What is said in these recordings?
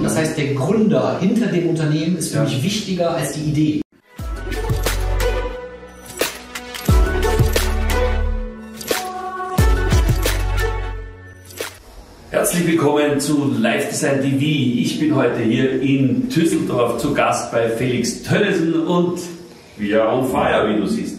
Das heißt, der Gründer hinter dem Unternehmen ist für mich wichtiger als die Idee. Herzlich willkommen zu Live Design TV. Ich bin heute hier in Düsseldorf zu Gast bei Felix Tönnissen und wir are on fire, wie du siehst.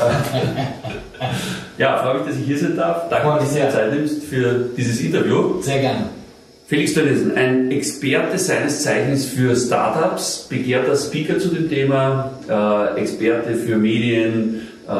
Ja, freue mich, dass ich hier sein darf. Danke, dass du dir Zeit nimmst für dieses Interview. Sehr gerne. Felix Tönnissen, ein Experte seines Zeichens für Startups, begehrter Speaker zu dem Thema, Experte für Medien,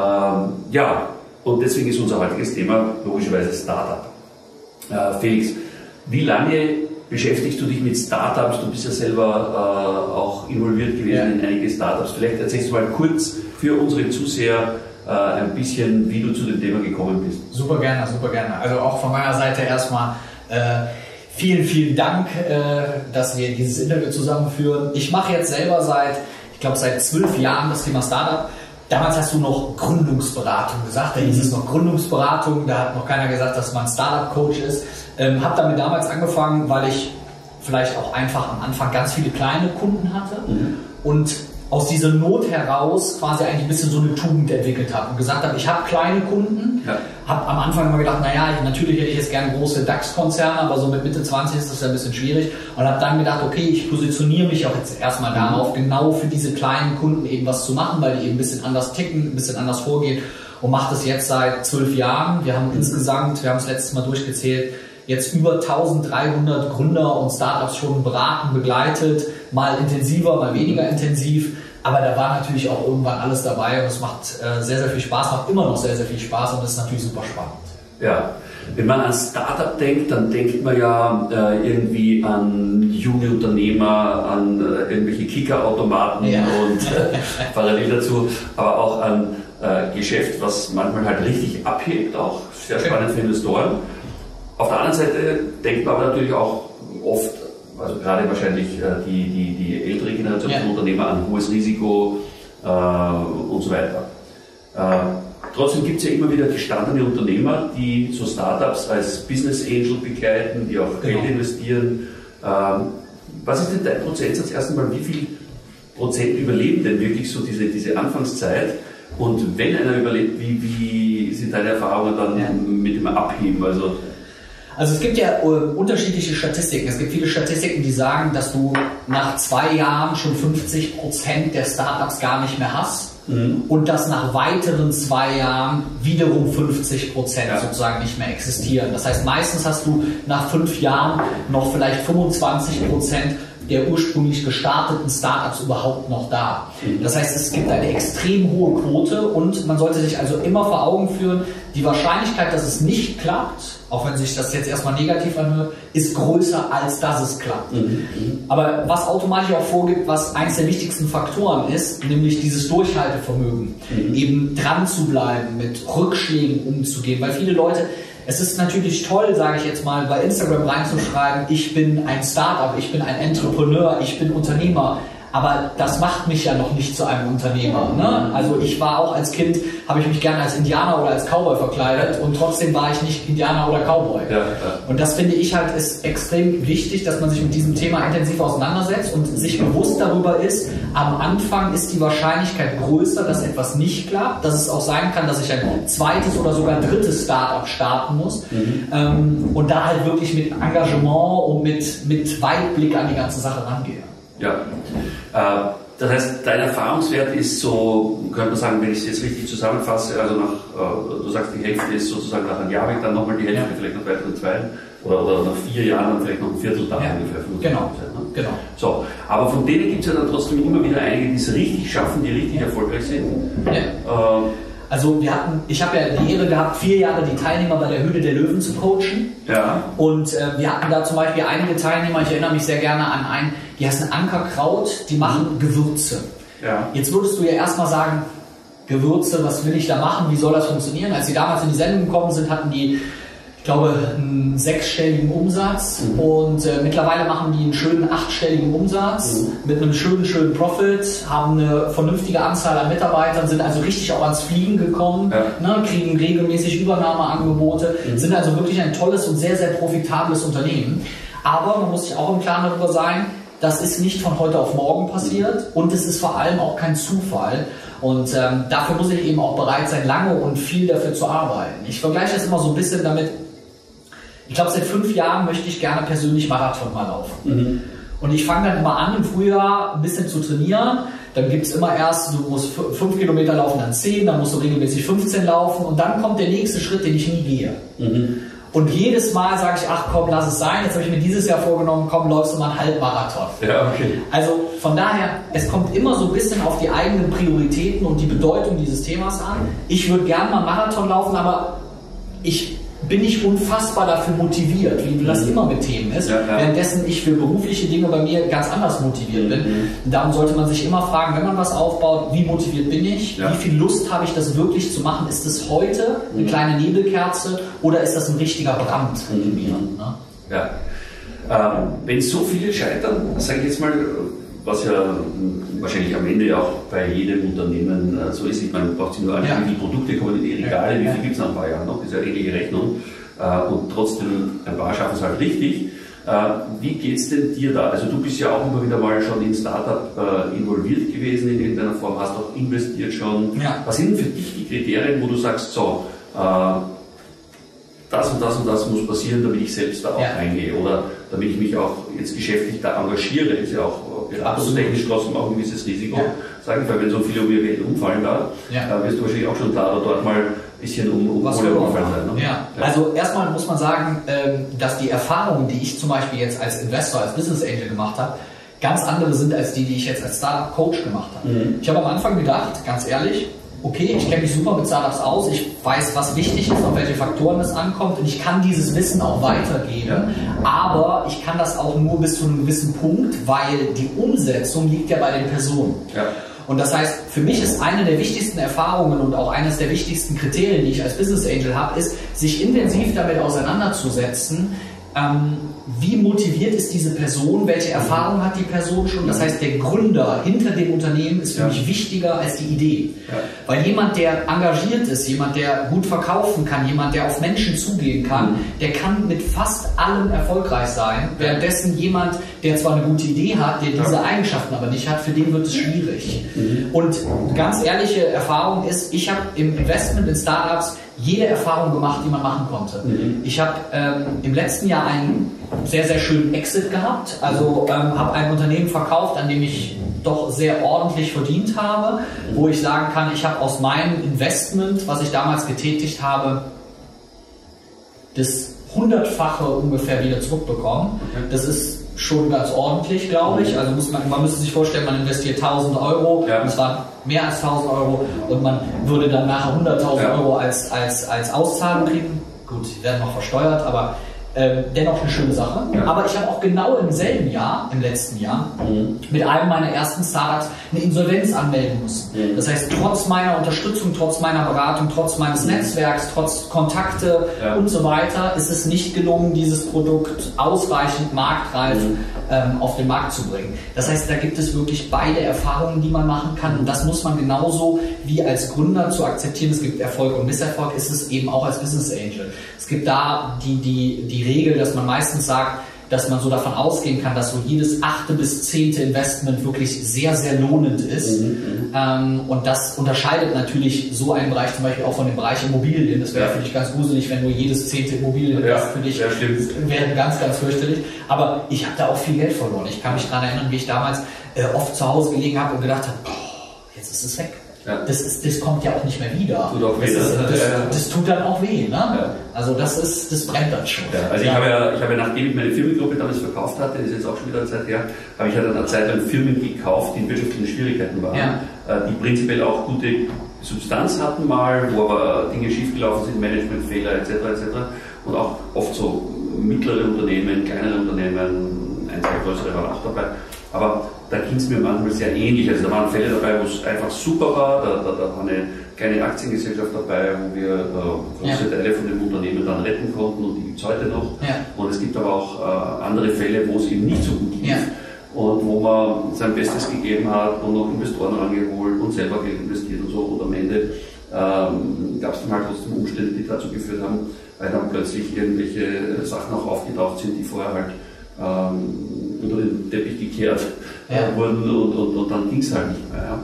ja, und deswegen ist unser heutiges Thema logischerweise Startup. Felix, wie lange beschäftigst du dich mit Startups? Du bist ja selber auch involviert gewesen in einige Startups. Vielleicht erzählst du mal kurz für unsere Zuseher ein bisschen, wie du zu dem Thema gekommen bist. Super gerne, super gerne. Also auch von meiner Seite erstmal vielen, vielen Dank, dass wir dieses Interview zusammenführen. Ich mache jetzt selber seit 12 Jahren das Thema Startup. Damals hast du noch Gründungsberatung gesagt, da hieß es noch Gründungsberatung, da hat noch keiner gesagt, dass man Startup-Coach ist. Habe damit damals angefangen, weil ich vielleicht auch einfach am Anfang ganz viele kleine Kunden hatte und aus dieser Not heraus quasi eigentlich ein bisschen so eine Tugend entwickelt habe und gesagt habe, ich habe kleine Kunden, habe am Anfang immer gedacht, naja, natürlich hätte ich jetzt gerne große DAX-Konzerne, aber so mit Mitte 20 ist das ja ein bisschen schwierig und habe dann gedacht, okay, ich positioniere mich auch jetzt erstmal darauf, genau für diese kleinen Kunden eben was zu machen, weil die eben ein bisschen anders ticken, ein bisschen anders vorgehen und mache das jetzt seit 12 Jahren. Wir haben insgesamt, wir haben es letztes Mal durchgezählt, jetzt über 1300 Gründer und Startups schon beraten, begleitet, mal intensiver, mal weniger intensiv. Aber da war natürlich auch irgendwann alles dabei und es macht sehr, sehr viel Spaß, macht immer noch sehr, sehr viel Spaß und das ist natürlich super spannend. Ja, wenn man an Startup denkt, dann denkt man ja irgendwie an junge Unternehmer, an irgendwelche Kickerautomaten und parallel dazu, aber auch an Geschäft, was manchmal halt richtig abhebt, auch sehr spannend für Investoren. Auf der anderen Seite denkt man aber natürlich auch oft, also gerade wahrscheinlich die ältere Generation von Unternehmer an hohes Risiko und so weiter. Trotzdem gibt es ja immer wieder gestandene Unternehmer, die so Startups als Business Angel begleiten, die auch Geld investieren. Was ist denn dein Prozentsatz? Erstmal, wie viel Prozent überleben denn wirklich so diese Anfangszeit? Und wenn einer überlebt, wie sind deine Erfahrungen dann mit dem Abheben? Also es gibt ja unterschiedliche Statistiken. Es gibt viele Statistiken, die sagen, dass du nach 2 Jahren schon 50% der Startups gar nicht mehr hast und dass nach weiteren 2 Jahren wiederum 50% sozusagen nicht mehr existieren. Das heißt, meistens hast du nach 5 Jahren noch vielleicht 25% der ursprünglich gestarteten Startups überhaupt noch da. Das heißt, es gibt eine extrem hohe Quote und man sollte sich also immer vor Augen führen, die Wahrscheinlichkeit, dass es nicht klappt, auch wenn sich das jetzt erstmal negativ anhört, ist größer, als dass es klappt. Aber was automatisch auch vorgibt, was eines der wichtigsten Faktoren ist, nämlich dieses Durchhaltevermögen, eben dran zu bleiben, mit Rückschlägen umzugehen, weil viele Leute, es ist natürlich toll, sage ich jetzt mal, bei Instagram reinzuschreiben, ich bin ein Startup, ich bin ein Entrepreneur, ich bin Unternehmer. Aber das macht mich ja noch nicht zu einem Unternehmer. Ne? Also ich war auch als Kind, habe ich mich gerne als Indianer oder als Cowboy verkleidet und trotzdem war ich nicht Indianer oder Cowboy. Und das finde ich halt ist extrem wichtig, dass man sich mit diesem Thema intensiv auseinandersetzt und sich bewusst darüber ist, am Anfang ist die Wahrscheinlichkeit größer, dass etwas nicht klappt, dass es auch sein kann, dass ich ein zweites oder sogar drittes Startup starten muss und da halt wirklich mit Engagement und mit Weitblick an die ganze Sache rangehe. Ja, das heißt, dein Erfahrungswert ist so, könnte man sagen, wenn ich es jetzt richtig zusammenfasse, also du sagst, die Hälfte ist sozusagen nach einem Jahr weg, dann nochmal die Hälfte, vielleicht noch weitere 2 oder nach 4 Jahren dann vielleicht noch ein Viertel da ungefähr. Genau. So, aber von denen gibt es ja dann trotzdem immer wieder einige, die es richtig schaffen, die richtig erfolgreich sind. Also ich habe ja die Ehre gehabt, 4 Jahre die Teilnehmer bei der Höhle der Löwen zu coachen. Und wir hatten da zum Beispiel einige Teilnehmer, ich erinnere mich sehr gerne an einen, die heißen Ankerkraut, die machen Gewürze. Jetzt würdest du ja erstmal sagen, Gewürze, was will ich da machen, wie soll das funktionieren? Als sie damals in die Sendung gekommen sind, hatten die, ich glaube, einen 6-stelligen Umsatz und mittlerweile machen die einen schönen 8-stelligen Umsatz mit einem schönen Profit, haben eine vernünftige Anzahl an Mitarbeitern, sind also richtig auch ans Fliegen gekommen, ne, kriegen regelmäßig Übernahmeangebote, sind also wirklich ein tolles und sehr, sehr profitables Unternehmen. Aber man muss sich auch im Klaren darüber sein, das ist nicht von heute auf morgen passiert und es ist vor allem auch kein Zufall. Und dafür muss ich eben auch bereit sein, lange und viel dafür zu arbeiten. Ich vergleiche das immer so ein bisschen damit, ich glaube, seit 5 Jahren möchte ich gerne persönlich Marathon mal laufen. Und ich fange dann immer an, im Frühjahr ein bisschen zu trainieren. Dann gibt es immer erst, du musst 5 Kilometer laufen, dann 10, dann musst du regelmäßig 15 laufen und dann kommt der nächste Schritt, den ich nie gehe. Und jedes Mal sage ich, ach komm, lass es sein. Jetzt habe ich mir dieses Jahr vorgenommen, komm, läufst du mal einen Halbmarathon. Ja, okay. Also von daher, es kommt immer so ein bisschen auf die eigenen Prioritäten und die Bedeutung dieses Themas an. Ich würde gerne mal einen Marathon laufen, aber ich bin nicht unfassbar dafür motiviert, wie das immer mit Themen ist, währenddessen ich für berufliche Dinge bei mir ganz anders motiviert bin. Und darum sollte man sich immer fragen, wenn man was aufbaut, wie motiviert bin ich, wie viel Lust habe ich, das wirklich zu machen, ist es heute eine kleine Nebelkerze oder ist das ein richtiger Brand in mir? Ne? Ja. Wenn so viele scheitern, sage ich jetzt mal, was ja wahrscheinlich am Ende auch bei jedem Unternehmen so ist, ich meine, man braucht sich nur anschauen, wie viele Produkte kommen in die Regale, wie viel gibt es nach ein paar Jahren noch, das ist ja eine ähnliche Rechnung, und trotzdem ein paar schaffen es halt richtig. Wie geht es denn dir da? Also du bist ja auch immer wieder mal schon in Startup involviert gewesen in irgendeiner Form, hast auch investiert schon. Was sind denn für dich die Kriterien, wo du sagst, so, das und das und das muss passieren, damit ich selbst da auch reingehe oder damit ich mich auch jetzt geschäftlich da engagiere, ist ja auch beratungstechnisch trotzdem auch ein gewisses Risiko, sage ich, weil wenn so viele um ihr Geld umfallen da, wirst du wahrscheinlich auch schon da oder dort mal ein bisschen um Kohle umfallen sein. Ne? Also erstmal muss man sagen, dass die Erfahrungen, die ich zum Beispiel jetzt als Investor, als Business Angel gemacht habe, ganz andere sind als die ich jetzt als Startup Coach gemacht habe. Ich habe am Anfang gedacht, ganz ehrlich, okay, ich kenne mich super mit Startups aus, ich weiß, was wichtig ist, auf welche Faktoren es ankommt und ich kann dieses Wissen auch weitergeben, aber ich kann das auch nur bis zu einem gewissen Punkt, weil die Umsetzung liegt ja bei den Personen. Und das heißt, für mich ist eine der wichtigsten Erfahrungen und auch eines der wichtigsten Kriterien, die ich als Business Angel habe, ist, sich intensiv damit auseinanderzusetzen, wie motiviert ist diese Person, welche Erfahrung hat die Person schon. Das heißt, der Gründer hinter dem Unternehmen ist für mich wichtiger als die Idee. Weil jemand, der engagiert ist, jemand, der gut verkaufen kann, jemand, der auf Menschen zugehen kann, der kann mit fast allem erfolgreich sein. Währenddessen jemand, der zwar eine gute Idee hat, der diese Eigenschaften aber nicht hat, für den wird es schwierig. Und ganz ehrliche Erfahrung ist, ich habe im Investment in Startups jede Erfahrung gemacht, die man machen konnte. Ich habe im letzten Jahr einen sehr, sehr schönen Exit gehabt. Also habe ein Unternehmen verkauft, an dem ich doch sehr ordentlich verdient habe, wo ich sagen kann, ich habe aus meinem Investment, was ich damals getätigt habe, das 100-fache ungefähr wieder zurückbekommen. Das ist schon ganz ordentlich, glaube ich. Also man müsste sich vorstellen, man investiert 1.000 Euro, und es waren mehr als 1.000 Euro und man würde dann nachher 100.000 Euro als Auszahlung kriegen. Gut, die werden noch versteuert, aber dennoch eine schöne Sache. Aber ich habe auch genau im selben Jahr, im letzten Jahr, mit einem meiner ersten Startups eine Insolvenz anmelden müssen. Das heißt, trotz meiner Unterstützung, trotz meiner Beratung, trotz meines Netzwerks, trotz Kontakte und so weiter, ist es nicht gelungen, dieses Produkt ausreichend marktreif auf den Markt zu bringen. Das heißt, da gibt es wirklich beide Erfahrungen, die man machen kann und das muss man genauso wie als Gründer zu akzeptieren. Es gibt Erfolg und Misserfolg, ist es eben auch als Business Angel. Es gibt da die Regel, dass man meistens sagt, dass man so davon ausgehen kann, dass so jedes 8. bis 10. Investment wirklich sehr, sehr lohnend ist. Und das unterscheidet natürlich so einen Bereich zum Beispiel auch von dem Bereich Immobilien. Das wäre für dich ganz gruselig, wenn nur jedes 10. Immobilieninvest für dich wäre ganz, ganz fürchterlich. Aber ich habe da auch viel Geld verloren. Ich kann mich daran erinnern, wie ich damals oft zu Hause gelegen habe und gedacht habe, jetzt ist es weg. Das kommt ja auch nicht mehr wieder. Tut auch weh, das tut dann auch weh. Ne? Also das brennt dann schon. Also ich habe ja, nachdem ich meine Firmengruppe damals verkauft hatte, das ist jetzt auch schon wieder eine Zeit her, habe ich halt eine Zeit lang Firmen gekauft, die in wirtschaftlichen Schwierigkeiten waren, die prinzipiell auch gute Substanz hatten mal, wo aber Dinge schiefgelaufen sind, Managementfehler etc. Und auch oft so mittlere Unternehmen, kleinere Unternehmen, ein, zwei größere waren auch dabei. Aber da ging es mir manchmal sehr ähnlich. Also da waren Fälle dabei, wo es einfach super war. Da war eine kleine Aktiengesellschaft dabei, wo wir große Teile von dem Unternehmen dann retten konnten und die gibt es heute noch. Und es gibt aber auch andere Fälle, wo es eben nicht so gut lief und wo man sein Bestes gegeben hat und noch Investoren rangeholt und selber Geld investiert und so. Und am Ende gab es dann halt trotzdem Umstände, die dazu geführt haben, weil dann plötzlich irgendwelche Sachen auch aufgetaucht sind, die vorher halt unter den Teppich gekehrt wurden und dann ging es halt nicht mehr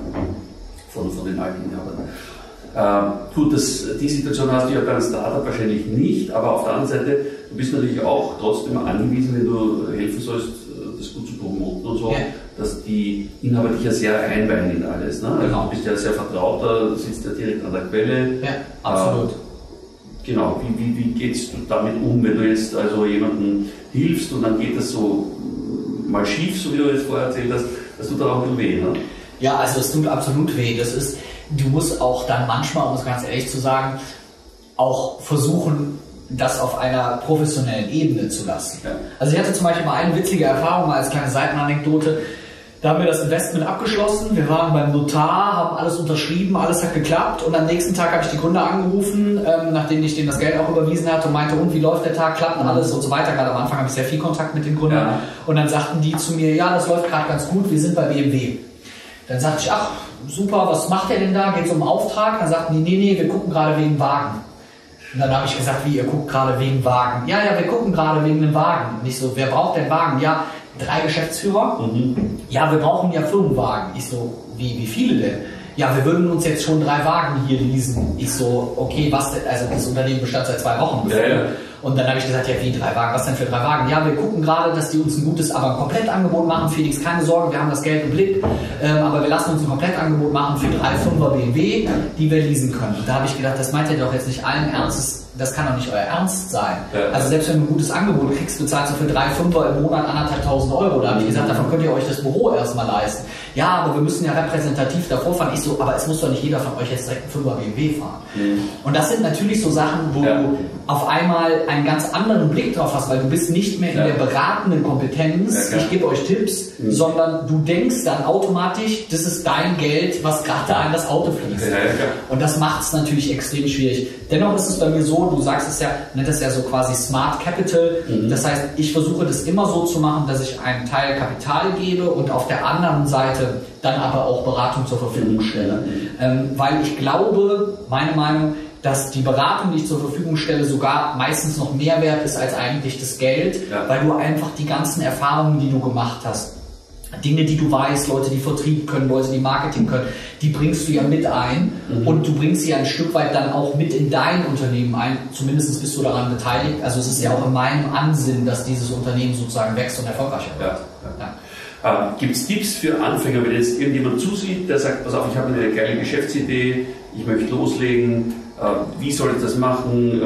von den alten Inhabern. Gut, die Situation hast du ja bei einem Startup wahrscheinlich nicht, aber auf der anderen Seite, du bist natürlich auch trotzdem angewiesen, wenn du helfen sollst, das gut zu promoten und so, dass die Inhaber dich ja sehr einweihen in alles. Ne? Also genau. Du bist ja sehr vertrauter, sitzt ja direkt an der Quelle. Ja, absolut. Genau, wie gehst du damit um, wenn du jetzt also jemandem hilfst und dann geht das so mal schief, so wie du jetzt vorher erzählt hast, das tut dann auch nur weh, ne? Ja, also es tut absolut weh. Du musst auch dann manchmal, um es ganz ehrlich zu sagen, auch versuchen, das auf einer professionellen Ebene zu lassen. Ja. Also ich hatte zum Beispiel mal eine witzige Erfahrung, mal als kleine Seitenanekdote. Da haben wir das Investment abgeschlossen, wir waren beim Notar, haben alles unterschrieben, alles hat geklappt und am nächsten Tag habe ich die Gründer angerufen, nachdem ich denen das Geld auch überwiesen hatte und meinte, und wie läuft der Tag, klappt alles und so weiter. Gerade am Anfang habe ich sehr viel Kontakt mit den Gründern und dann sagten die zu mir, ja, das läuft gerade ganz gut, wir sind bei BMW. Dann sagte ich, ach super, was macht der denn da, geht es um einen Auftrag? Dann sagten die, nee, wir gucken gerade wegen Wagen. Und dann habe ich gesagt, wie, ihr guckt gerade wegen Wagen? Ja, wir gucken gerade wegen einem Wagen. Und ich so, wer braucht denn Wagen? Ja, 3 Geschäftsführer. Ja, wir brauchen ja Firmenwagen. Ich so, wie viele denn? Ja, wir würden uns jetzt schon 3 Wagen hier leasen. Ich so, okay, was denn? Also das Unternehmen bestand seit 2 Wochen. Ja. Und dann habe ich gesagt, ja, wie 3 Wagen? Was denn für 3 Wagen? Ja, wir gucken gerade, dass die uns ein gutes, aber ein Komplettangebot machen. Felix, keine Sorge, wir haben das Geld im Blick. Aber wir lassen uns ein Komplettangebot machen für 3 5er BMW, die wir leasen können. Und da habe ich gedacht, das meint ihr doch jetzt nicht allen Ernstes. Das kann doch nicht euer Ernst sein. Ja. Also selbst wenn du ein gutes Angebot kriegst, bezahlst du für 3 5er im Monat 1.500 Euro. Da habe ich gesagt, davon könnt ihr euch das Büro erstmal leisten. Ja, aber wir müssen ja repräsentativ davor fahren. Ich so, aber es muss doch nicht jeder von euch jetzt direkt einen 5er BMW fahren. Und das sind natürlich so Sachen, wo du auf einmal einen ganz anderen Blick drauf hast, weil du bist nicht mehr in der beratenden Kompetenz, ich gebe euch Tipps, sondern du denkst dann automatisch, das ist dein Geld, was gerade an das Auto fließt. Und das macht es natürlich extrem schwierig. Dennoch ist es bei mir so, du sagst es ja, nennt es ja so quasi Smart Capital. Das heißt, ich versuche das immer so zu machen, dass ich einen Teil Kapital gebe und auf der anderen Seite dann aber auch Beratung zur Verfügung stelle. Weil ich glaube, meine Meinung, dass die Beratung, die ich zur Verfügung stelle, sogar meistens noch mehr wert ist als eigentlich das Geld, weil du einfach die ganzen Erfahrungen, die du gemacht hast, Dinge, die du weißt, Leute, die Vertrieb können, Leute, die Marketing können, die bringst du ja mit ein und du bringst sie ja ein Stück weit dann auch mit in dein Unternehmen ein. Zumindest bist du daran beteiligt. Also es ist ja auch in meinem Ansinnen, dass dieses Unternehmen sozusagen wächst und erfolgreicher wird. Gibt es Tipps für Anfänger, wenn jetzt irgendjemand zusieht, der sagt, pass auf, ich habe eine geile Geschäftsidee, ich möchte loslegen, wie soll ich das machen?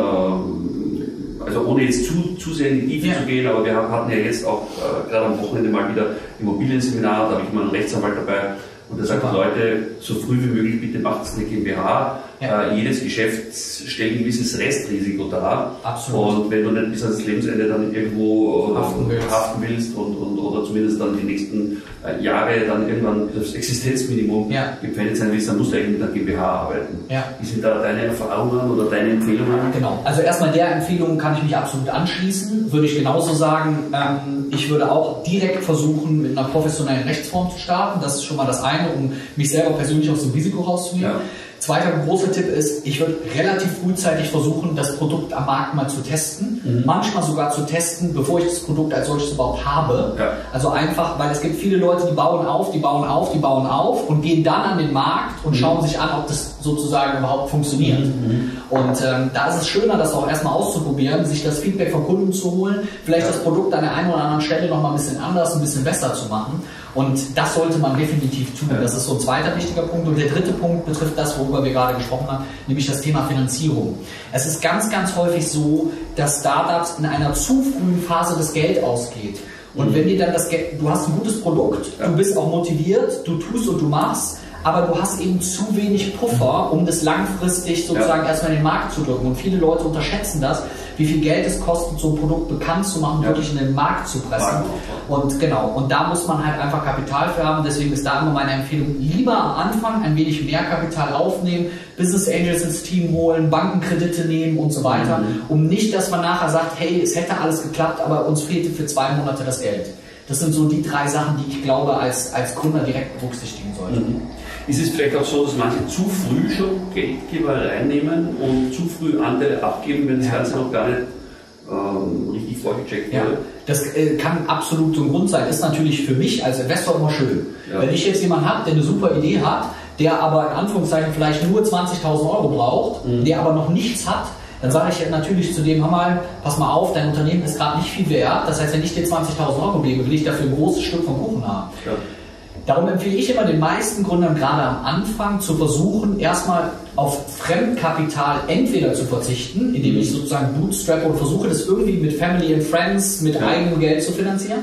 Also ohne jetzt zu sehr in die Tiefe zu gehen, aber wir hatten ja jetzt auch gerade am Wochenende mal wieder Immobilienseminar, da habe ich mal einen Rechtsanwalt dabei und der sagt, Leute, so früh wie möglich bitte macht es eine GmbH. Jedes Geschäft stellt ein gewisses Restrisiko dar. Absolut. Und wenn du nicht bis ans Lebensende dann irgendwo haften willst oder zumindest dann die nächsten Jahre dann irgendwann das Existenzminimum gefällt sein willst, dann musst du eigentlich mit der GmbH arbeiten. Wie sind da deine Erfahrungen oder deine Empfehlungen? Genau, also erstmal der Empfehlung kann ich mich absolut anschließen, würde ich genauso sagen. Ich würde auch direkt versuchen, mit einer professionellen Rechtsform zu starten. Das ist schon mal das eine, um mich selber persönlich aus dem Risiko rauszunehmen. Zweiter großer Tipp ist, ich würde relativ frühzeitig versuchen, das Produkt am Markt mal zu testen. Manchmal sogar zu testen, bevor ich das Produkt als solches überhaupt habe. Also einfach, weil es gibt viele Leute, die bauen auf und gehen dann an den Markt und schauen sich an, ob das sozusagen überhaupt funktioniert. Und da ist es schöner, das auch erstmal auszuprobieren, sich das Feedback von Kunden zu holen, vielleicht das Produkt an der einen oder anderen Stelle nochmal ein bisschen anders, ein bisschen besser zu machen. Und das sollte man definitiv tun. Das ist so ein zweiter wichtiger Punkt. Und der dritte Punkt betrifft das, worüber wir gerade gesprochen haben, nämlich das Thema Finanzierung. Es ist ganz, ganz häufig so, dass Startups in einer zu frühen Phase das Geld ausgeht. Und wenn dir dann das Geld, du hast ein gutes Produkt, du bist auch motiviert, du tust und du machst, aber du hast eben zu wenig Puffer, um das langfristig sozusagen erstmal in den Markt zu drücken. Und viele Leute unterschätzen das, wie viel Geld es kostet, so ein Produkt bekannt zu machen, wirklich in den Markt zu pressen. Und genau, und da muss man halt einfach Kapital für haben. Deswegen ist da immer meine Empfehlung, lieber am Anfang ein wenig mehr Kapital aufnehmen, Business Angels ins Team holen, Bankenkredite nehmen und so weiter, um nicht, dass man nachher sagt, hey, es hätte alles geklappt, aber uns fehlte für 2 Monate das Geld. Das sind so die 3 Sachen, die ich glaube, als Gründer direkt berücksichtigen sollte. Ist es vielleicht auch so, dass manche zu früh schon Geldgeber reinnehmen und zu früh Anteile abgeben, wenn das Ganze noch gar nicht richtig vorgecheckt wurde. Ja, das kann absolut so ein Grund sein. Ist natürlich für mich als Investor immer schön. Ja. Wenn ich jetzt jemanden habe, der eine super Idee hat, der aber in Anführungszeichen vielleicht nur 20.000 Euro braucht, der aber noch nichts hat, dann sage ich natürlich zu dem, hör mal, pass mal auf, dein Unternehmen ist gerade nicht viel wert. Das heißt, wenn ich dir 20.000 Euro gebe, will ich dafür ein großes Stück vom Kuchen haben. Ja. Darum empfehle ich immer den meisten Gründern gerade am Anfang zu versuchen, erstmal auf Fremdkapital entweder zu verzichten, indem ich sozusagen bootstrap und versuche, das irgendwie mit Family and Friends, mit eigenem Geld zu finanzieren,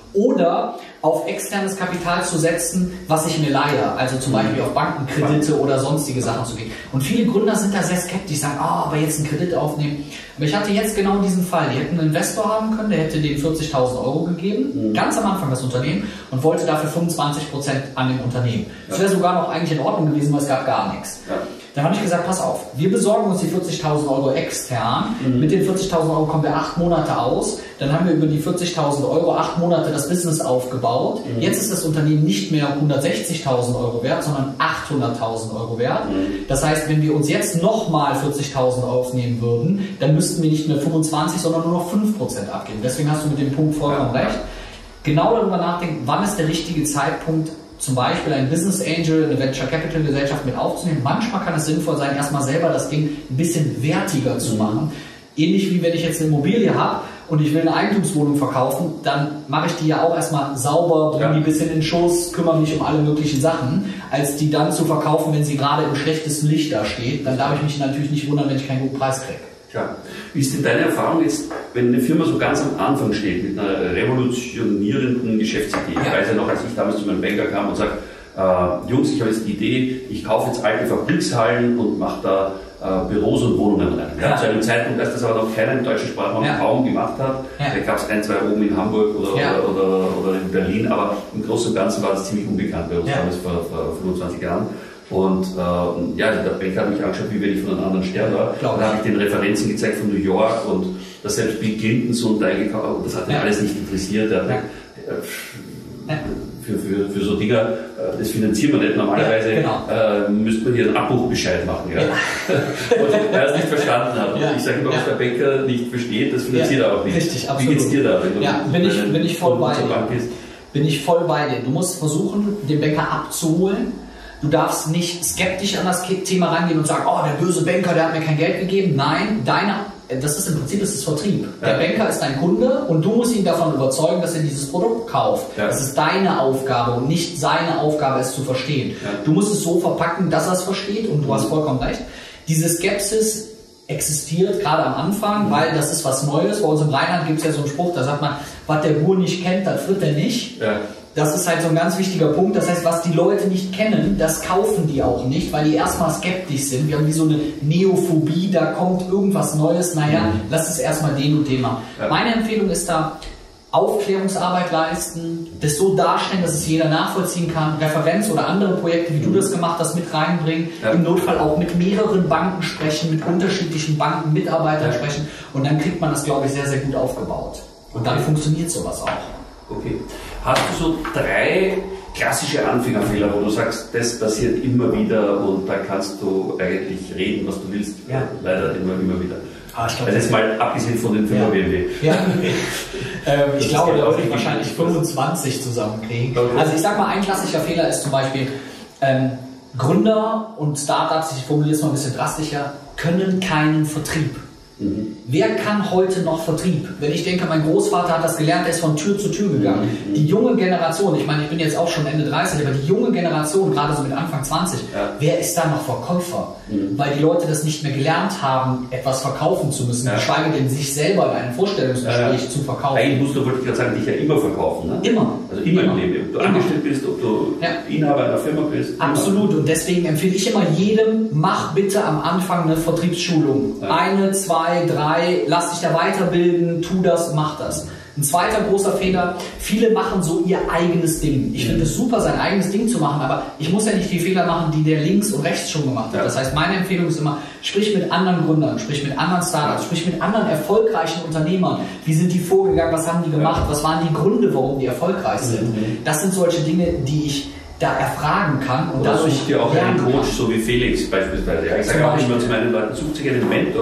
oder auf externes Kapital zu setzen, was ich mir leihe, also zum Beispiel auf Bankenkredite oder sonstige Sachen zu gehen. Und viele Gründer sind da sehr skeptisch, sagen, aber jetzt einen Kredit aufnehmen. Aber ich hatte jetzt genau diesen Fall, die hätten einen Investor haben können, der hätte denen 40.000 Euro gegeben, ganz am Anfang das Unternehmen, und wollte dafür 25% an dem Unternehmen. Das wäre sogar noch eigentlich in Ordnung gewesen, weil es gab gar nichts. Ja. Dann habe ich gesagt, pass auf, wir besorgen uns die 40.000 Euro extern, mit den 40.000 Euro kommen wir 8 Monate aus, dann haben wir über die 40.000 Euro 8 Monate das Business aufgebaut, jetzt ist das Unternehmen nicht mehr 160.000 Euro wert, sondern 800.000 Euro wert. Das heißt, wenn wir uns jetzt nochmal 40.000 aufnehmen würden, dann müssten wir nicht mehr 25, sondern nur noch 5% abgeben. Deswegen hast du mit dem Punkt vollkommen recht. Genau darüber nachdenken, wann ist der richtige Zeitpunkt, zum Beispiel ein Business Angel, eine Venture Capital Gesellschaft mit aufzunehmen. Manchmal kann es sinnvoll sein, erstmal selber das Ding ein bisschen wertiger zu machen. Ähnlich wie wenn ich jetzt eine Immobilie habe und ich will eine Eigentumswohnung verkaufen, dann mache ich die ja auch erstmal sauber, bringe die ein bisschen in den Schoß, kümmere mich um alle möglichen Sachen, als die dann zu verkaufen, wenn sie gerade im schlechtesten Licht da steht. Dann darf ich mich natürlich nicht wundern, wenn ich keinen guten Preis kriege. Ja. Wie ist denn deine Erfahrung jetzt, wenn eine Firma so ganz am Anfang steht, mit einer revolutionierenden Geschäftsidee? Ich weiß ja noch, als ich damals zu meinem Banker kam und sage, Jungs, ich habe jetzt die Idee, ich kaufe jetzt alte Fabrikshallen und mache da Büros und Wohnungen rein. Ja. Zu einem Zeitpunkt, als das aber noch keiner im deutschen Sprachraum kaum gemacht hat, da gab es 1, 2 oben in Hamburg oder in Berlin, aber im Großen und Ganzen war das ziemlich unbekannt bei uns damals vor 25 Jahren. Und der Banker hat mich angeschaut, wie wenn ich von einem anderen Stern war. Da habe ich den Referenzen gezeigt von New York und dass selbst Bill Clinton so ein Teil gekauft hat. Das hat ihn alles nicht interessiert. Für so Dinger, das finanzieren wir nicht. Normalerweise müsste man hier einen Abbruchbescheid machen. Ja. Und weil er es nicht verstanden hat. Und ich sage immer, was der Banker nicht versteht, das finanziert er auch nicht. Richtig, absolut. Wie geht's dir da? Bin ich voll bei dir. Bin ich voll bei dir. Du musst versuchen, den Banker abzuholen. Du darfst nicht skeptisch an das Thema rangehen und sagen, oh, der böse Banker, der hat mir kein Geld gegeben. Nein, das ist im Prinzip Vertrieb. Der Banker ist dein Kunde und du musst ihn davon überzeugen, dass er dieses Produkt kauft. Ja. Das ist deine Aufgabe und nicht seine Aufgabe, es zu verstehen. Ja. Du musst es so verpacken, dass er es versteht, und du hast vollkommen recht. Diese Skepsis existiert gerade am Anfang, weil das ist was Neues. Bei uns im Rheinland gibt es ja so einen Spruch, da sagt man, was der Bauer nicht kennt, das wird er nicht. Ja. Das ist halt so ein ganz wichtiger Punkt. Das heißt, was die Leute nicht kennen, das kaufen die auch nicht, weil die erstmal skeptisch sind. Wir haben wie so eine Neophobie, da kommt irgendwas Neues. Naja, lass es erstmal den und den machen. Ja. Meine Empfehlung ist da, Aufklärungsarbeit leisten, das so darstellen, dass es jeder nachvollziehen kann, Referenz oder andere Projekte, wie du das gemacht hast, mit reinbringen, im Notfall auch mit mehreren Banken sprechen, mit unterschiedlichen Banken, Mitarbeitern sprechen, und dann kriegt man das, glaube ich, sehr, sehr gut aufgebaut. Und dann funktioniert sowas auch. Okay. Hast du so 3 klassische Anfängerfehler, wo du sagst, das passiert immer wieder und da kannst du eigentlich reden, was du willst? Leider immer wieder. Das ist mal abgesehen von den Firma BMW. Ich glaube, da würde ich wahrscheinlich 25 zusammenkriegen. Okay. Also ich sag mal, ein klassischer Fehler ist zum Beispiel, Gründer und Startups, ich formuliere es mal ein bisschen drastischer, können keinen Vertrieb. Wer kann heute noch Vertrieb? Wenn ich denke, mein Großvater hat das gelernt, er ist von Tür zu Tür gegangen. Die junge Generation, ich meine, ich bin jetzt auch schon Ende 30, aber die junge Generation, gerade so mit Anfang 20, wer ist da noch Verkäufer? Weil die Leute das nicht mehr gelernt haben, etwas verkaufen zu müssen, geschweige denn sich selber in einem Vorstellungsgespräch zu verkaufen. Eigentlich musst du, wollte ich gerade sagen, dich ja immer verkaufen. Ne? Immer. Also immer im Leben. Ob du angestellt bist, ob du Inhaber einer Firma bist. Absolut. Und deswegen empfehle ich immer jedem, mach bitte am Anfang eine Vertriebsschulung. 1, 2, 3, lass dich da weiterbilden, tu das, mach das. Ein zweiter großer Fehler, viele machen so ihr eigenes Ding. Ich finde es super, sein eigenes Ding zu machen, aber ich muss ja nicht die Fehler machen, die der links und rechts schon gemacht hat. Das heißt, meine Empfehlung ist immer, sprich mit anderen Gründern, sprich mit anderen Startups, sprich mit anderen erfolgreichen Unternehmern. Wie sind die vorgegangen, was haben die gemacht, was waren die Gründe, warum die erfolgreich sind. Das sind solche Dinge, die ich da erfragen kann. Und dadurch sucht ihr auch einen Coach, so wie Felix beispielsweise. Ich sage auch immer zu meinen Leuten, sucht sich einen Mentor,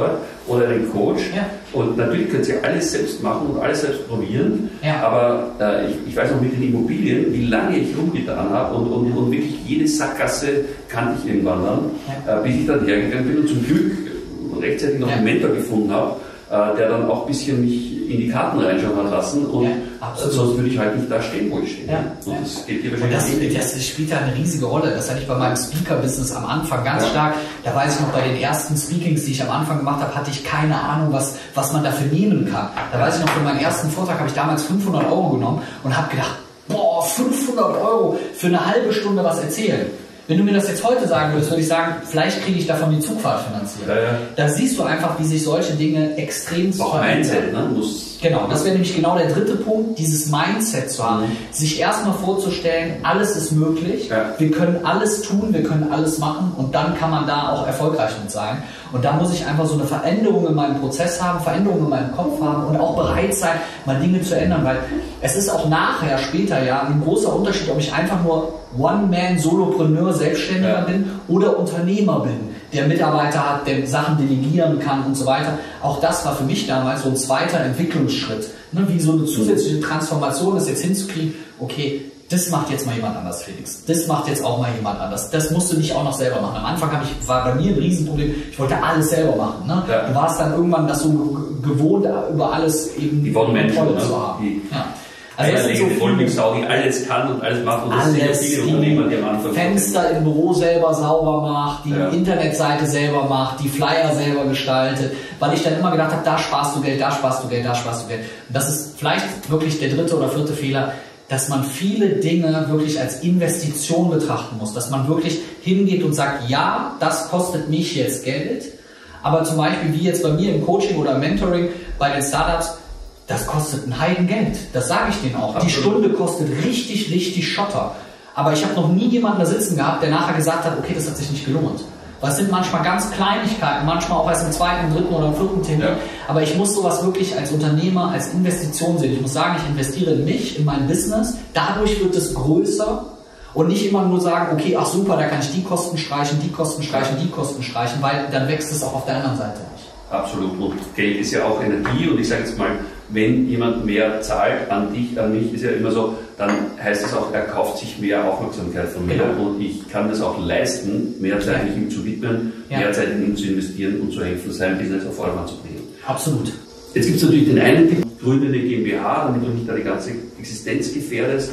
oder einen Coach. Ja. Und natürlich können Sie alles selbst machen und alles selbst probieren. Ja. Aber ich weiß noch mit den Immobilien, wie lange ich rumgetan habe und wirklich jede Sackgasse kannte ich irgendwann dann, bis ich dann hergegangen bin und zum Glück rechtzeitig noch einen Mentor gefunden habe, der dann auch ein bisschen mich in die Karten reinschauen hat lassen und sonst würde ich halt nicht da stehen, wo ich stehe. Und das geht hier wahrscheinlich das spielt ja eine riesige Rolle. Das hatte ich bei meinem Speaker-Business am Anfang ganz stark. Da weiß ich noch, bei den ersten Speakings, die ich am Anfang gemacht habe, hatte ich keine Ahnung, was man dafür nehmen kann. Da weiß ich noch, für meinen ersten Vortrag habe ich damals 500 € genommen und habe gedacht, boah, 500 € für eine halbe Stunde was erzählen. Wenn du mir das jetzt heute sagen würdest, würde ich sagen, vielleicht kriege ich davon die Zugfahrt finanziert. Da siehst du einfach, wie sich solche Dinge extrem Mindset, ne? Genau, das wäre nämlich genau der dritte Punkt, dieses Mindset zu haben. Sich erstmal vorzustellen, alles ist möglich, wir können alles tun, wir können alles machen und dann kann man da auch erfolgreich mit sein. Und da muss ich einfach so eine Veränderung in meinem Prozess haben, Veränderung in meinem Kopf haben und auch bereit sein, mal Dinge zu ändern, weil es ist auch nachher, später ja, ein großer Unterschied, ob ich einfach nur One-Man-Solopreneur, Selbstständiger bin oder Unternehmer bin, der Mitarbeiter hat, der Sachen delegieren kann und so weiter. Auch das war für mich damals so ein zweiter Entwicklungsschritt, ne, wie so eine zusätzliche Transformation, das jetzt hinzukriegen, okay, das macht jetzt mal jemand anders, Felix. Das macht jetzt auch mal jemand anders. Das musst du nicht auch noch selber machen. Am Anfang war bei mir ein Riesenproblem, ich wollte alles selber machen. Ne? Du warst dann irgendwann das so gewohnt, über alles eben die Kontrolle zu haben. Also das sind so die alles kann und alles macht und das sind viele Unternehmer, die am Anfang Fenster im Büro selber sauber macht, die Internetseite selber macht, die Flyer selber gestaltet, weil ich dann immer gedacht habe, da sparst du Geld, da sparst du Geld, da sparst du Geld. Und das ist vielleicht wirklich der dritte oder vierte Fehler, dass man viele Dinge wirklich als Investition betrachten muss, dass man wirklich hingeht und sagt, ja, das kostet mich jetzt Geld, aber zum Beispiel wie jetzt bei mir im Coaching oder im Mentoring bei den Startups, das kostet ein Heidengeld, das sage ich denen auch. Die Stunde kostet richtig, richtig Schotter. Aber ich habe noch nie jemanden da sitzen gehabt, der nachher gesagt hat, okay, das hat sich nicht gelohnt. Weil es sind manchmal ganz Kleinigkeiten, manchmal auch erst im zweiten, im dritten oder im vierten Termin. Aber ich muss sowas wirklich als Unternehmer, als Investition sehen. Ich muss sagen, ich investiere in mich, in mein Business. Dadurch wird es größer. Und nicht immer nur sagen, okay, ach super, da kann ich die Kosten streichen, die Kosten streichen, die Kosten streichen, weil dann wächst es auch auf der anderen Seite nicht. Absolut. Und Geld ist ja auch Energie. Und ich sage jetzt mal, wenn jemand mehr zahlt an dich, an mich, ist ja immer so, dann heißt es auch, er kauft sich mehr Aufmerksamkeit von mir. Genau. Und ich kann das auch leisten, mehr Zeit ihm zu widmen, mehr Zeit in ihn zu investieren und zu helfen, sein Business auf Vordermann zu bringen. Absolut. Jetzt gibt es natürlich den einen Tipp, gründe eine GmbH, damit du nicht deine ganze Existenz gefährdest,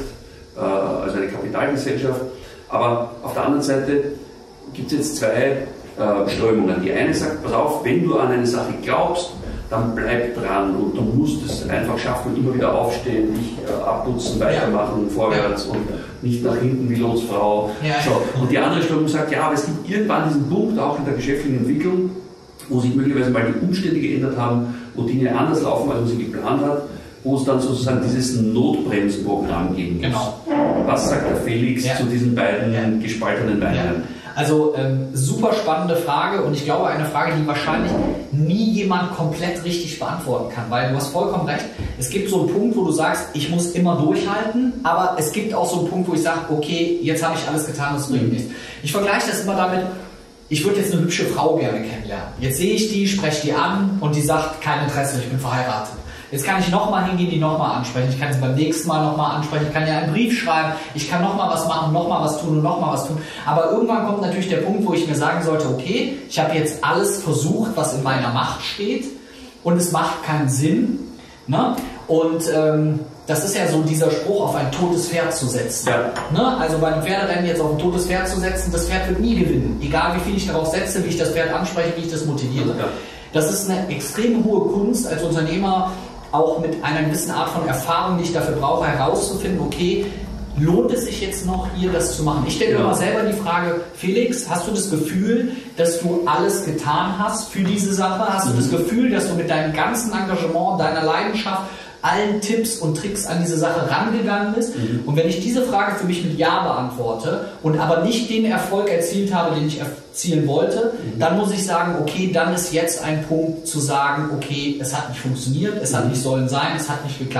also eine Kapitalgesellschaft. Aber auf der anderen Seite gibt es jetzt zwei Strömungen. Die eine sagt, pass auf, wenn du an eine Sache glaubst, dann bleib dran und du musst es einfach schaffen, immer wieder aufstehen, dich abputzen, weitermachen, vorwärts und nicht nach hinten wie Losfrau. So. Und die andere Strömung sagt, ja, aber es gibt irgendwann diesen Punkt, auch in der geschäftlichen Entwicklung, wo sich möglicherweise mal die Umstände geändert haben, wo Dinge anders laufen, als man sie geplant hat, wo es dann sozusagen dieses Notbremsenprogramm geben muss. Genau. Was sagt der Felix zu diesen beiden gespaltenen Beinen? Also super spannende Frage und ich glaube eine Frage, die wahrscheinlich nie jemand komplett richtig beantworten kann, weil du hast vollkommen recht, es gibt so einen Punkt, wo du sagst, ich muss immer durchhalten, aber es gibt auch so einen Punkt, wo ich sage, okay, jetzt habe ich alles getan, das bringt nichts. Ich vergleiche das immer damit, ich würde jetzt eine hübsche Frau gerne kennenlernen. Jetzt sehe ich die, spreche die an und die sagt, kein Interesse, ich bin verheiratet. Jetzt kann ich nochmal hingehen, die nochmal ansprechen. Ich kann sie beim nächsten Mal nochmal ansprechen. Ich kann ja einen Brief schreiben. Ich kann nochmal was machen, nochmal was tun und nochmal was tun. Aber irgendwann kommt natürlich der Punkt, wo ich mir sagen sollte, okay, ich habe jetzt alles versucht, was in meiner Macht steht und es macht keinen Sinn. Ne? Und das ist ja so dieser Spruch, auf ein totes Pferd zu setzen. Ne? Also bei einem Pferderennen jetzt auf ein totes Pferd zu setzen, das Pferd wird nie gewinnen. Egal wie viel ich darauf setze, wie ich das Pferd anspreche, wie ich das motiviere. Das ist eine extrem hohe Kunst als Unternehmer, auch mit einer gewissen Art von Erfahrung, die ich dafür brauche, herauszufinden, okay, lohnt es sich jetzt noch hier das zu machen? Ich stelle mir immer selber die Frage, Felix, hast du das Gefühl, dass du alles getan hast für diese Sache? Hast du das Gefühl, dass du mit deinem ganzen Engagement, deiner Leidenschaft, allen Tipps und Tricks an diese Sache rangegangen bist? Und wenn ich diese Frage für mich mit Ja beantworte und aber nicht den Erfolg erzielt habe, den ich erzielen wollte, dann muss ich sagen, okay, dann ist jetzt ein Punkt zu sagen, okay, es hat nicht funktioniert, es hat nicht sollen sein, es hat nicht geklappt.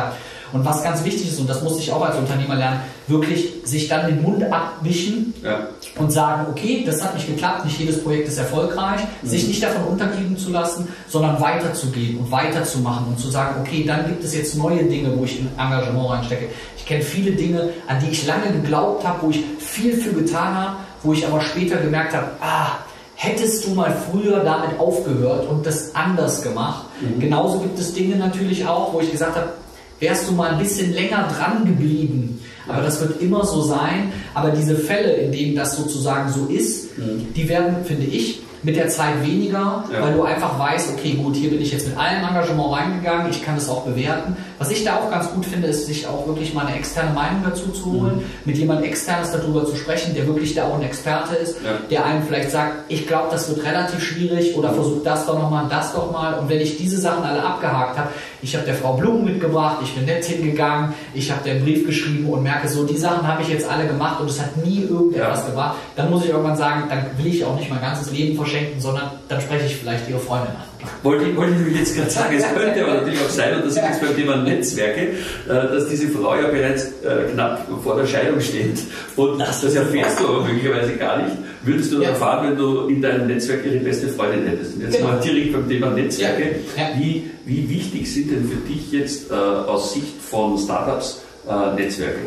Und was ganz wichtig ist, und das musste ich auch als Unternehmer lernen, wirklich sich dann den Mund abwischen und sagen, okay, das hat nicht geklappt, nicht jedes Projekt ist erfolgreich, sich nicht davon unterkriegen zu lassen, sondern weiterzugehen und weiterzumachen und zu sagen, okay, dann gibt es jetzt neue Dinge, wo ich ein Engagement reinstecke. Ich kenne viele Dinge, an die ich lange geglaubt habe, wo ich viel für getan habe, wo ich aber später gemerkt habe, hättest du mal früher damit aufgehört und das anders gemacht. Genauso gibt es Dinge natürlich auch, wo ich gesagt habe, wärst du mal ein bisschen länger dran geblieben. Aber das wird immer so sein. Aber diese Fälle, in denen das sozusagen so ist, die werden, finde ich, mit der Zeit weniger, weil du einfach weißt, okay, gut, hier bin ich jetzt mit allem Engagement reingegangen, ich kann das auch bewerten. Was ich da auch ganz gut finde, ist, sich auch wirklich mal eine externe Meinung dazu zu holen, mit jemandem Externes darüber zu sprechen, der wirklich da auch ein Experte ist, der einem vielleicht sagt, ich glaube, das wird relativ schwierig oder versuch das doch nochmal und das doch mal. Und wenn ich diese Sachen alle abgehakt habe, ich habe der Frau Blumen mitgebracht, ich bin nett hingegangen, ich habe den Brief geschrieben und merke so, die Sachen habe ich jetzt alle gemacht und es hat nie irgendetwas gebracht, dann muss ich irgendwann sagen, dann will ich auch nicht mein ganzes Leben verschenken, sondern dann spreche ich vielleicht Ihre Freundin an. Wollte ich jetzt gerade sagen, es könnte aber natürlich auch sein, und das ist jetzt beim Thema Netzwerke, dass diese Frau ja bereits knapp vor der Scheidung steht. Und das erfährst du aber möglicherweise gar nicht. Würdest du erfahren, wenn du in deinem Netzwerk ihre beste Freundin hättest? Und jetzt mal direkt beim Thema Netzwerke. Wie wichtig sind denn für dich jetzt aus Sicht von Startups Netzwerke?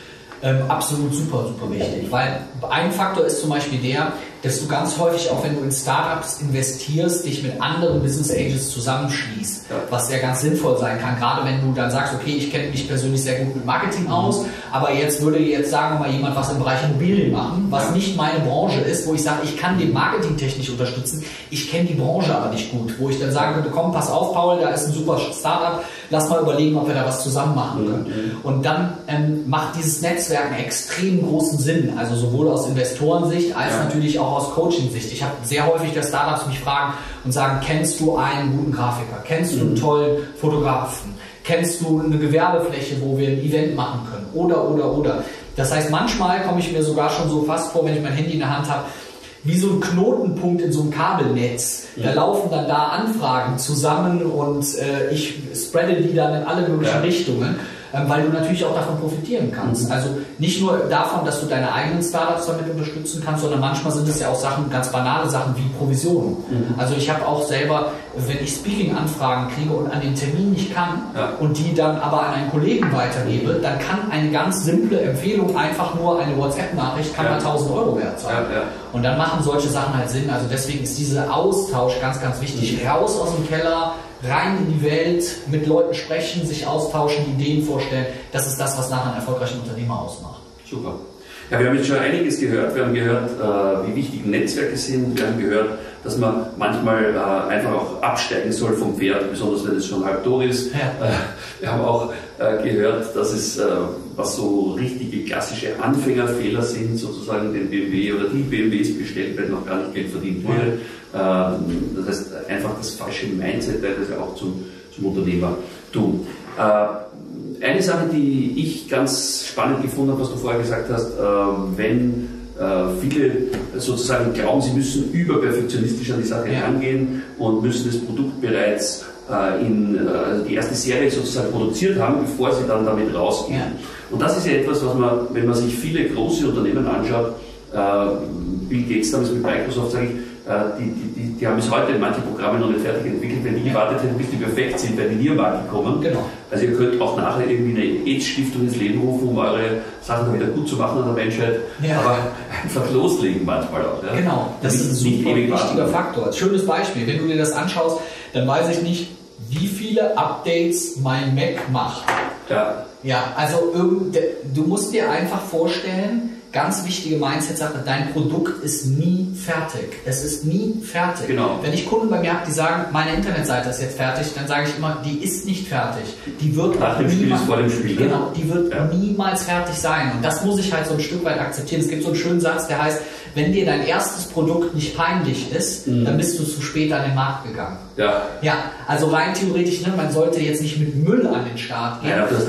Absolut super wichtig, weil ein Faktor ist zum Beispiel der, dass du ganz häufig, auch wenn du in Startups investierst, dich mit anderen Business Angels zusammenschließt, was sehr ganz sinnvoll sein kann, gerade wenn du dann sagst, okay, ich kenne mich persönlich sehr gut mit Marketing aus, aber jetzt würde sagen wir mal jemand was im Bereich Immobilien machen, was nicht meine Branche ist, wo ich sage, ich kann den marketingtechnisch unterstützen, ich kenne die Branche aber nicht gut, wo ich dann sagen würde, komm, pass auf, Paul, da ist ein super Startup, lass mal überlegen, ob wir da was zusammen machen können. Und dann macht dieses Netzwerk einen extrem großen Sinn, also sowohl aus Investorensicht als natürlich auch aus Coaching-Sicht. Ich habe sehr häufig, dass Startups mich fragen und sagen, kennst du einen guten Grafiker? Kennst du einen tollen Fotografen? Kennst du eine Gewerbefläche, wo wir ein Event machen können? Oder. Das heißt, manchmal komme ich mir sogar schon so fast vor, wenn ich mein Handy in der Hand habe, wie so ein Knotenpunkt in so einem Kabelnetz. Da laufen dann da Anfragen zusammen und ich spreade die dann in alle möglichen Richtungen, weil du natürlich auch davon profitieren kannst. Also nicht nur davon, dass du deine eigenen Startups damit unterstützen kannst, sondern manchmal sind es ja auch Sachen, ganz banale Sachen wie Provisionen. Also ich habe auch selber, wenn ich Speaking-Anfragen kriege und an den Termin nicht kann und die dann aber an einen Kollegen weitergebe, dann kann eine ganz simple Empfehlung, einfach nur eine WhatsApp-Nachricht, kann mal 1.000 Euro wert sein. Und dann machen solche Sachen halt Sinn. Also deswegen ist dieser Austausch ganz, ganz wichtig. Raus aus dem Keller, rein in die Welt, mit Leuten sprechen, sich austauschen, Ideen vorstellen. Das ist das, was nachher einen erfolgreichen Unternehmer ausmacht. Super. Ja, wir haben jetzt schon einiges gehört. Wir haben gehört, wie wichtig Netzwerke sind. Wir haben gehört, dass man manchmal einfach auch absteigen soll vom Pferd, besonders wenn es schon halb tot ist. Wir haben auch gehört, dass es, was so richtige klassische Anfängerfehler sind, sozusagen den BMW oder die BMWs bestellt, weil noch gar nicht Geld verdient wurde. Das heißt, einfach das falsche Mindset, das ja auch zum Unternehmertum. Eine Sache, die ich ganz spannend gefunden habe, was du vorher gesagt hast, wenn viele sozusagen glauben, sie müssen überperfektionistisch an die Sache rangehen und müssen das Produkt bereits also die erste Serie sozusagen produziert haben, bevor sie dann damit rausgehen. Und das ist ja etwas, was man, wenn man sich viele große Unternehmen anschaut, Bill Gates damals mit Microsoft, sage ich, die haben bis heute manche Programme noch nicht fertig entwickelt, wenn die gewartet hätten, bis die perfekt sind, wären die nie am Markt gekommen. Genau. Also ihr könnt auch nachher irgendwie eine AIDS-Stiftung ins Leben rufen, um eure Sachen dann wieder gut zu machen an der Menschheit, aber einfach loslegen manchmal auch. Ja? Genau, das ist ein super wichtiger Faktor. Schönes Beispiel, wenn du dir das anschaust, dann weiß ich nicht, wie viele Updates mein Mac macht. Ja, also du musst dir einfach vorstellen, ganz wichtige Mindset-Sache, dein Produkt ist nie fertig. Es ist nie fertig. Genau. Wenn ich Kunden bei mir habe, die sagen, meine Internetseite ist jetzt fertig, dann sage ich immer, die ist nicht fertig. Die wird nach dem Spiel ist vor dem Spiel. Genau, die wird niemals fertig sein. Und das muss ich halt so ein Stück weit akzeptieren. Es gibt so einen schönen Satz, der heißt, wenn dir dein erstes Produkt nicht peinlich ist, dann bist du zu spät an den Markt gegangen. Ja, also rein theoretisch, man sollte jetzt nicht mit Müll an den Start gehen. Ja, das ist absolut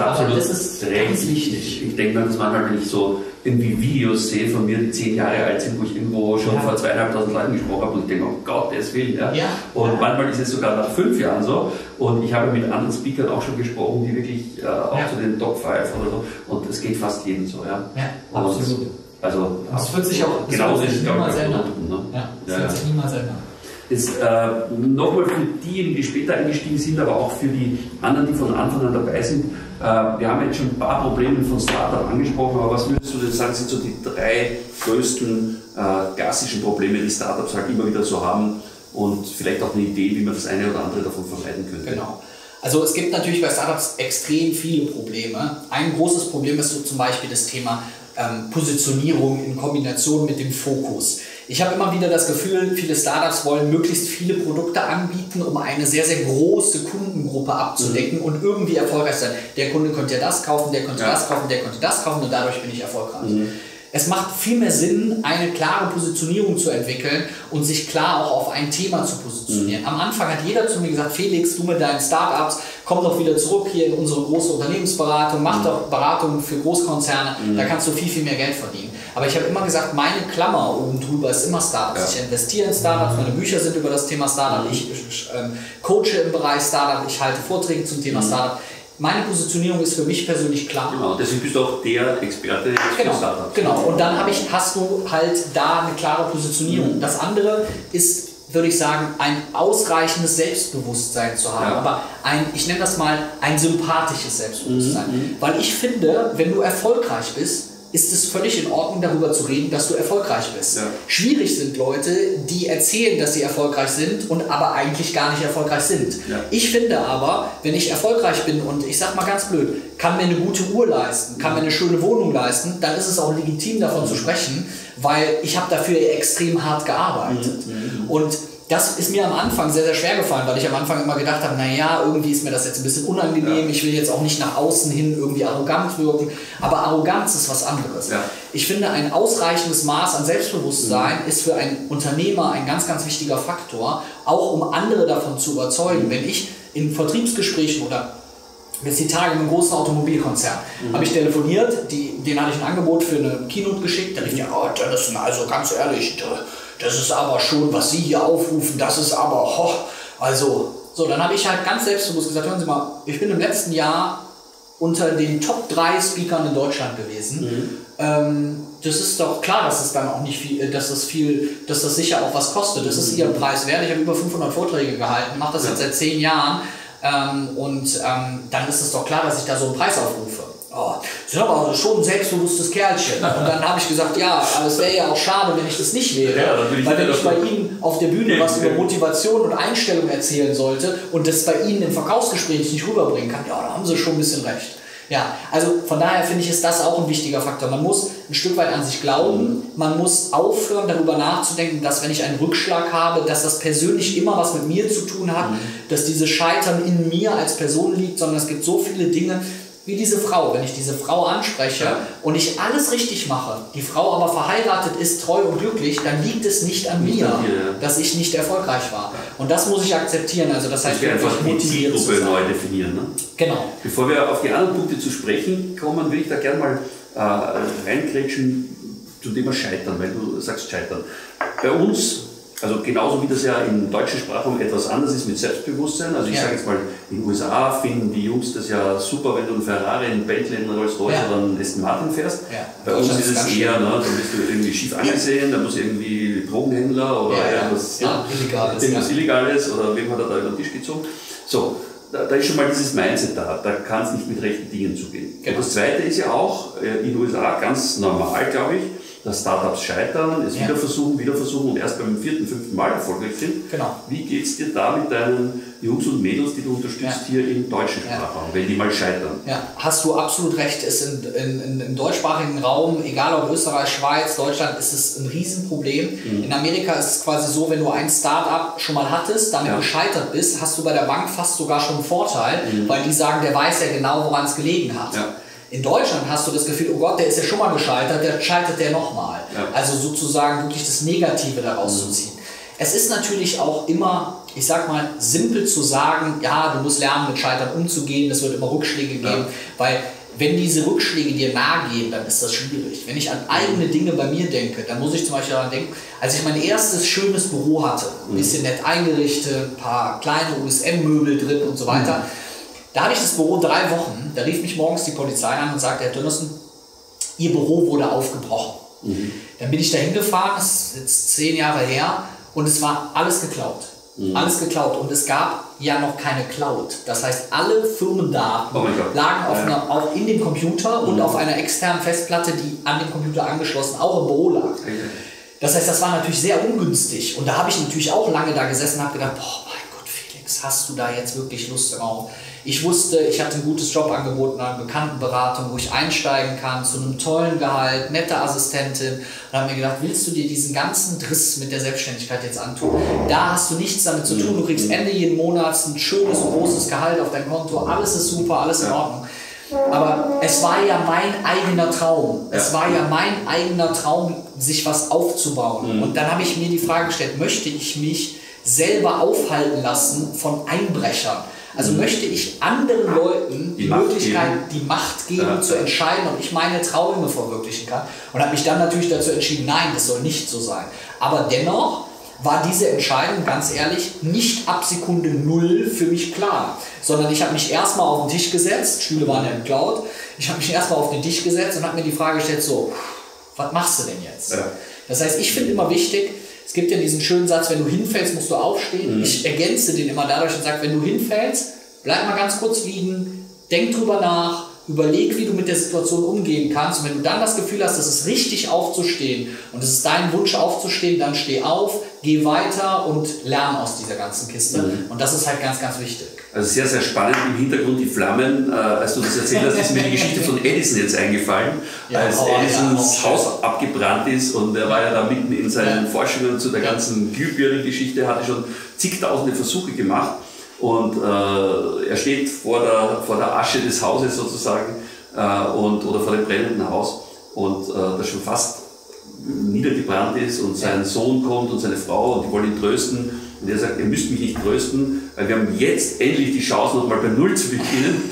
das ist ganz wichtig. Ich denke mir das manchmal, wenn ich so irgendwie Videos sehe von mir, die 10 Jahre alt sind, wo ich irgendwo schon vor 2.500 Leuten gesprochen habe und ich denke, oh Gott, Gottes Willen. Ja? Und manchmal ist es sogar nach 5 Jahren so. Und ich habe mit anderen Speakern auch schon gesprochen, die wirklich auch zu den Top 5 oder so. Und es geht fast jedem so. Ja, absolut. Also, das wird sich auch niemals ändern. Das wird sich niemals ändern. Jetzt nochmal für diejenigen, die später eingestiegen sind, aber auch für die anderen, die von Anfang an dabei sind. Wir haben jetzt schon ein paar Probleme von Startup angesprochen, aber was würdest du denn sagen, sind so die 3 größten klassischen Probleme, die Startups halt immer wieder so haben und vielleicht auch eine Idee, wie man das eine oder andere davon vermeiden könnte? Genau. Also es gibt natürlich bei Startups extrem viele Probleme. Ein großes Problem ist so zum Beispiel das Thema Positionierung in Kombination mit dem Fokus. Ich habe immer wieder das Gefühl, viele Startups wollen möglichst viele Produkte anbieten, um eine sehr, sehr große Kundengruppe abzudecken und irgendwie erfolgreich sein. Der Kunde könnte ja das kaufen, der könnte das kaufen, der könnte das kaufen und dadurch bin ich erfolgreich. Es macht viel mehr Sinn, eine klare Positionierung zu entwickeln und sich klar auch auf ein Thema zu positionieren. Am Anfang hat jeder zu mir gesagt, Felix, du mit deinen Startups, komm doch wieder zurück hier in unsere große Unternehmensberatung, mach doch Beratungen für Großkonzerne, da kannst du viel, viel mehr Geld verdienen. Aber ich habe immer gesagt, meine Klammer oben drüber ist immer Startups. Ich investiere in Startups, meine Bücher sind über das Thema Startup, ich coache im Bereich Startup, ich halte Vorträge zum Thema Startup. Meine Positionierung ist für mich persönlich klar. Genau, deswegen bist du auch der Experte für Startups. Genau, und dann hast du halt da eine klare Positionierung. Das andere ist, würde ich sagen, ein ausreichendes Selbstbewusstsein zu haben. Aber ich nenne das mal ein sympathisches Selbstbewusstsein. Weil ich finde, wenn du erfolgreich bist, ist es völlig in Ordnung, darüber zu reden, dass du erfolgreich bist. Schwierig sind Leute, die erzählen, dass sie erfolgreich sind und aber eigentlich gar nicht erfolgreich sind. Ich finde aber, wenn ich erfolgreich bin und ich sag mal ganz blöd, kann mir eine gute Uhr leisten, kann mir eine schöne Wohnung leisten, dann ist es auch legitim davon zu sprechen, weil ich habe dafür extrem hart gearbeitet. Und das ist mir am Anfang sehr, sehr schwer gefallen, weil ich am Anfang immer gedacht habe, naja, irgendwie ist mir das jetzt ein bisschen unangenehm, ich will jetzt auch nicht nach außen hin irgendwie arrogant wirken, aber Arroganz ist was anderes. Ich finde, ein ausreichendes Maß an Selbstbewusstsein ist für einen Unternehmer ein ganz, ganz wichtiger Faktor, auch um andere davon zu überzeugen. Wenn ich in Vertriebsgesprächen oder jetzt die Tage mit einem großen Automobilkonzern habe ich telefoniert, denen hatte ich ein Angebot für eine Keynote geschickt, da rief ja, oh, Jonathan, also ganz ehrlich, das ist aber schon, was Sie hier aufrufen, das ist aber, so, dann habe ich halt ganz selbstbewusst gesagt, hören Sie mal, ich bin im letzten Jahr unter den Top 3 Speakern in Deutschland gewesen. Das ist doch klar, dass es dann auch nicht viel, dass das sicher auch was kostet. Das ist Ihr Preis wert. Ich habe über 500 Vorträge gehalten, mache das jetzt seit 10 Jahren dann ist es doch klar, dass ich da so einen Preis aufrufe. Oh, Sie sind aber schon ein selbstbewusstes Kerlchen. Und dann habe ich gesagt, ja, aber es wäre ja auch schade, wenn ich das nicht wäre. Weil wenn ich bei Ihnen auf der Bühne was über Motivation und Einstellung erzählen sollte und das bei Ihnen im Verkaufsgespräch nicht rüberbringen kann, ja, da haben Sie schon ein bisschen recht. Ja, also von daher finde ich, ist das auch ein wichtiger Faktor. Man muss ein Stück weit an sich glauben, man muss aufhören, darüber nachzudenken, dass wenn ich einen Rückschlag habe, dass das persönlich immer was mit mir zu tun hat, dass dieses Scheitern in mir als Person liegt, sondern es gibt so viele Dinge, wie diese Frau, wenn ich diese Frau anspreche und ich alles richtig mache, die Frau aber verheiratet ist, treu und glücklich, dann liegt es nicht an mir, dass ich nicht erfolgreich war. Und das muss ich akzeptieren. Also das heißt, wir einfach die Zielgruppe neu definieren. Ne? Genau. Bevor wir auf die anderen Punkte zu sprechen kommen, will ich da gerne mal reingrätschen zum Thema Scheitern, weil du sagst Scheitern. Bei uns, also genauso wie das ja im deutschen Sprachraum etwas anders ist mit Selbstbewusstsein, also ich sage jetzt mal, in den USA finden die Jungs das ja super, wenn du einen Ferrari, einen Bentley, einen Rolls-Royce oder einen Aston Martin fährst. Bei uns ist es eher, ne, dann bist du irgendwie schief angesehen, dann muss irgendwie Drogenhändler oder irgendwas Illegales oder wem hat er da über den Tisch gezogen. So, da ist schon mal dieses Mindset da kann es nicht mit rechten Dingen zugehen. Und das Zweite ist ja auch in den USA ganz normal, glaube ich, dass Startups scheitern, es wieder versuchen und erst beim 4., 5. Mal erfolgreich sind. Genau. Wie geht es dir da mit deinen Jungs und Mädels, die du unterstützt hier im deutschen Sprachraum, wenn die mal scheitern? Ja, hast du absolut recht. Im deutschsprachigen Raum, egal ob Österreich, Schweiz, Deutschland, ist es ein Riesenproblem. In Amerika ist es quasi so, wenn du ein Startup schon mal hattest, damit gescheitert bist, hast du bei der Bank fast sogar schon einen Vorteil, weil die sagen, der weiß ja genau, woran es gelegen hat. Ja. In Deutschland hast du das Gefühl, oh Gott, der ist ja schon mal gescheitert, der scheitert der nochmal. Ja. Also sozusagen wirklich das Negative daraus zu ziehen. Es ist natürlich auch immer, ich sag mal, simpel zu sagen, ja, du musst lernen, mit Scheitern umzugehen, es wird immer Rückschläge geben, weil wenn diese Rückschläge dir nahe gehen, dann ist das schwierig. Wenn ich an eigene Dinge bei mir denke, dann muss ich zum Beispiel daran denken, als ich mein erstes schönes Büro hatte, ein bisschen nett eingerichtet, ein paar kleine USM-Möbel drin und so weiter, da hatte ich das Büro 3 Wochen, da rief mich morgens die Polizei an und sagte, Herr Dönnersen, Ihr Büro wurde aufgebrochen. Dann bin ich da hingefahren, das ist jetzt 10 Jahre her, und es war alles geklaut. Alles geklaut. Und es gab ja noch keine Cloud. Das heißt, alle Firmendaten lagen auch in dem Computer und auf einer externen Festplatte, die an dem Computer angeschlossen auch im Büro lag. Das heißt, das war natürlich sehr ungünstig. Und da habe ich natürlich auch lange da gesessen und habe gedacht, boah, mein Gott, Felix, hast du da jetzt wirklich Lust drauf? Ich wusste, ich hatte ein gutes Jobangebot in einer Bekanntenberatung, wo ich einsteigen kann, zu einem tollen Gehalt, nette Assistentin. Und habe mir gedacht, willst du dir diesen ganzen Driss mit der Selbstständigkeit jetzt antun? Da hast du nichts damit zu tun. Du kriegst Ende jeden Monats ein schönes, großes Gehalt auf dein Konto. Alles ist super, alles in Ordnung. Aber es war ja mein eigener Traum. Es war ja mein eigener Traum, sich was aufzubauen. Und dann habe ich mir die Frage gestellt, möchte ich mich selber aufhalten lassen von Einbrechern? Also möchte ich anderen Leuten die Möglichkeit, die Macht geben, zu entscheiden, ob ich meine Träume verwirklichen kann. Und habe mich dann natürlich dazu entschieden, nein, das soll nicht so sein. Aber dennoch war diese Entscheidung, ganz ehrlich, nicht ab Sekunde 0 für mich klar. Sondern ich habe mich erstmal auf den Tisch gesetzt, Stühle waren ja im Cloud, ich habe mich erstmal auf den Tisch gesetzt und habe mir die Frage gestellt, so, was machst du denn jetzt? Ja. Das heißt, ich finde immer wichtig, es gibt ja diesen schönen Satz, wenn du hinfällst, musst du aufstehen. Ich ergänze den immer dadurch und sage, wenn du hinfällst, bleib mal ganz kurz liegen, denk drüber nach, überleg, wie du mit der Situation umgehen kannst. Und wenn du dann das Gefühl hast, es ist richtig aufzustehen und es ist dein Wunsch aufzustehen, dann steh auf, geh weiter und lerne aus dieser ganzen Kiste. Und das ist halt ganz, ganz wichtig. Also sehr, sehr spannend im Hintergrund die Flammen. Als du das erzählt hast, ist mir die Geschichte von Edison jetzt eingefallen. Als Edisons Haus abgebrannt ist und er war ja da mitten in seinen Forschungen zu der ganzen Glühbirnen-Geschichte, hatte schon zigtausende Versuche gemacht. Und er steht vor der Asche des Hauses sozusagen oder vor dem brennenden Haus und das schon fast niedergebrannt ist und sein Sohn kommt und seine Frau und die wollen ihn trösten und er sagt, ihr müsst mich nicht trösten, weil wir haben jetzt endlich die Chance nochmal bei Null zu beginnen.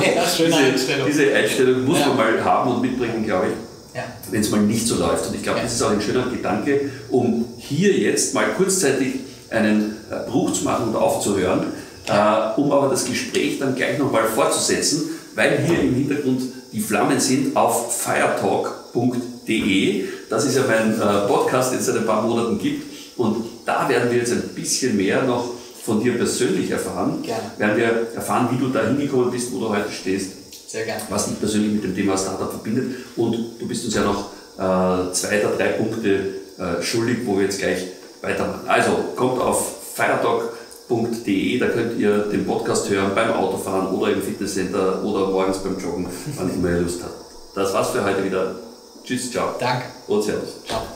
Diese Einstellung muss man mal haben und mitbringen, glaube ich, wenn es mal nicht so läuft. Und ich glaube, das ist auch ein schöner Gedanke, um hier jetzt mal kurzzeitig einen Bruch zu machen und aufzuhören. Um aber das Gespräch dann gleich nochmal fortzusetzen, weil hier im Hintergrund die Flammen sind auf firetalk.de. Das ist ja mein Podcast, den es seit ein paar Monaten gibt. Und da werden wir jetzt ein bisschen mehr noch von dir persönlich erfahren. Gerne. Werden wir erfahren, wie du da hingekommen bist, wo du heute stehst. Sehr gerne. Was dich persönlich mit dem Thema Startup verbindet. Und du bist uns ja noch 2 oder 3 Punkte schuldig, wo wir jetzt gleich weitermachen. Also kommt auf firetalk.de, da könnt ihr den Podcast hören beim Autofahren oder im Fitnesscenter oder morgens beim Joggen, wann immer ihr Lust habt. Das war's für heute wieder. Tschüss, ciao. Danke. Und servus. Ciao.